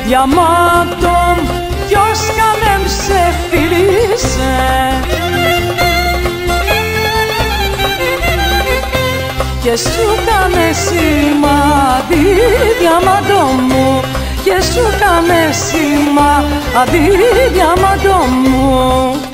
διαμάντων, ποιος κανέμ σε φίλησε. Και σου κάνε σημάδι, διαμάντων μου, και σου κάνε σημάδι, διαμάντων μου.